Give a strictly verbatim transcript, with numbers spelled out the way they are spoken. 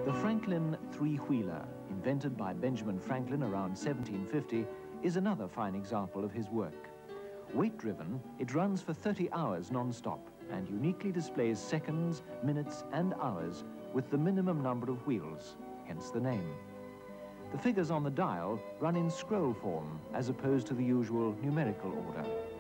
The Franklin three-wheeler, invented by Benjamin Franklin around seventeen fifty, is another fine example of his work. Weight-driven, it runs for thirty hours non-stop and uniquely displays seconds, minutes and hours with the minimum number of wheels, hence the name. The figures on the dial run in scroll form as opposed to the usual numerical order.